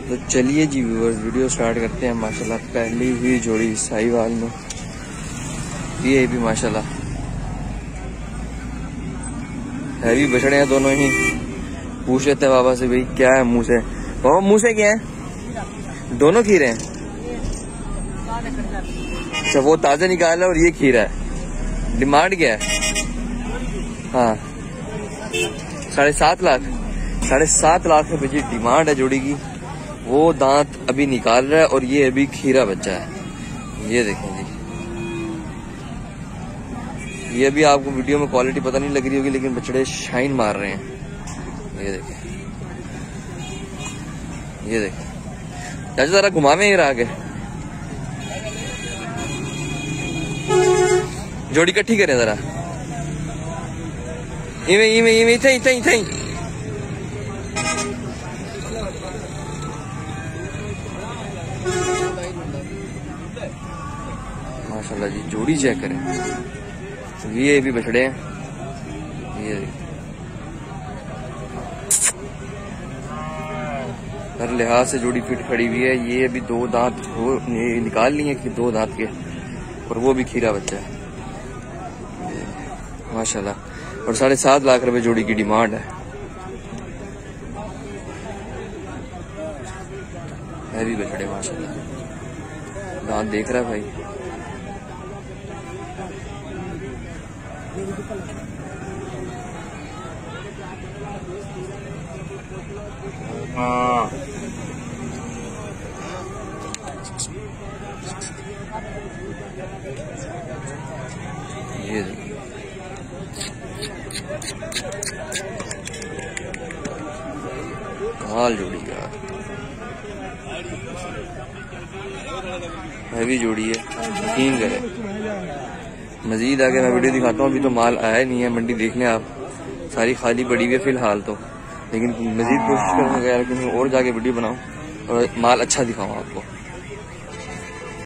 तो चलिए जी viewers video start करते हैं। माशाल्लाह पहली हुई जोड़ी साहिवाल में, ये भी माशाल्लाह हैवी बछड़े हैं दोनों ही। पूछ लेते हैं बाबा से भाई क्या है मुंह से। बाबा मुंह से क्या है? दोनों खीरे हैं। अच्छा वो ताजा निकाला और ये खीरा है। डिमांड क्या है? हाँ 7.5 लाख। 7.5 लाख रुपए की डिमांड है जोड़ी की। वो दांत अभी निकाल रहा है और ये अभी खीरा बच्चा है। ये देखें जी, ये अभी आपको वीडियो में क्वालिटी पता नहीं लग रही होगी लेकिन बछड़े शाइन मार रहे हैं। ये देखें, ये देखें। चाचा जरा घुमावे ही रहा के जोड़ी इकट्ठी करें जरा। इवे थई माशाल्लाह जी जोड़ी चेक करें। ये भी बछड़े हैं। ये हर लिहाज से जोड़ी फिट खड़ी हुई है। ये अभी 2 दांत निकाल लिए कि 2 दांत के, और वो भी खीरा बच्चा है माशाल्लाह। और 7.5 लाख रुपए जोड़ी की डिमांड है। हैवी बछड़े माशाल्लाह। दांत देख रहा है भाई। ये कमाल जोड़ी यार, हैवी जोड़ी है, यकीन करें। मजीद आगे मैं वीडियो दिखाता हूँ। अभी तो माल आया नहीं है, मंडी देख लें आप, सारी खाली पड़ी हुई है फिलहाल तो। लेकिन मजीद कोशिश करूँगा यार कि मैं और जाके वीडियो बनाऊँ और माल अच्छा दिखाऊँ आपको।